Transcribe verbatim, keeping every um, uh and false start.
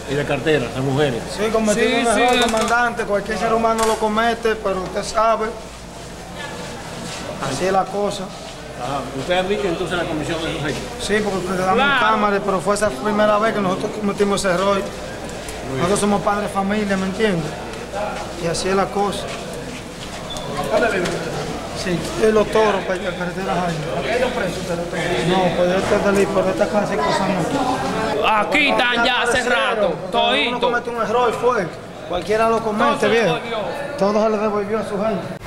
y de cartera, las mujeres. Sí, cometimos Sí, un error, sí, comandante, cualquier ser humano lo comete, pero usted sabe, así es la cosa. Ajá. ¿Usted ha dicho entonces la comisión de esos hechos? Sí, porque le damos Claro. cámaras, pero fue esa primera vez que nosotros cometimos ese error. Nosotros somos padres de familia, ¿me entiendes? Y así es la cosa. Sí, es los toros, para la carretera Jaime. No, pues este delito, por esta clase de cosas no. Aquí están ya hace rato, Uno todito. comete un error, fue. Cualquiera lo comete, Todo se bien. devolvió. Todo se le devolvió a su gente.